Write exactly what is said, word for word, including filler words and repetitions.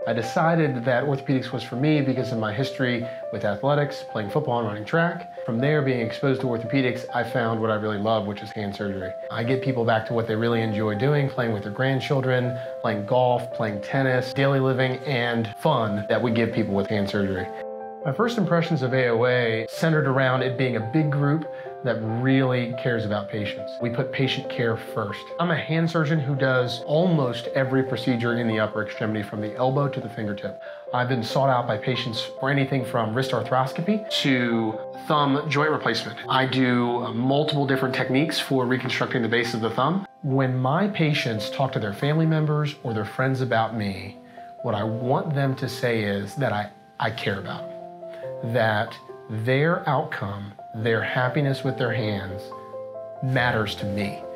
I decided that orthopedics was for me because of my history with athletics, playing football and running track. From there, being exposed to orthopedics, I found what I really love, which is hand surgery. I get people back to what they really enjoy doing, playing with their grandchildren, playing golf, playing tennis, daily living, and fun that we give people with hand surgery. My first impressions of A O A centered around it being a big group that really cares about patients. We put patient care first. I'm a hand surgeon who does almost every procedure in the upper extremity from the elbow to the fingertip. I've been sought out by patients for anything from wrist arthroscopy to thumb joint replacement. I do multiple different techniques for reconstructing the base of the thumb. When my patients talk to their family members or their friends about me, what I want them to say is that I, I care about them. That their outcome, their happiness with their hands matters to me.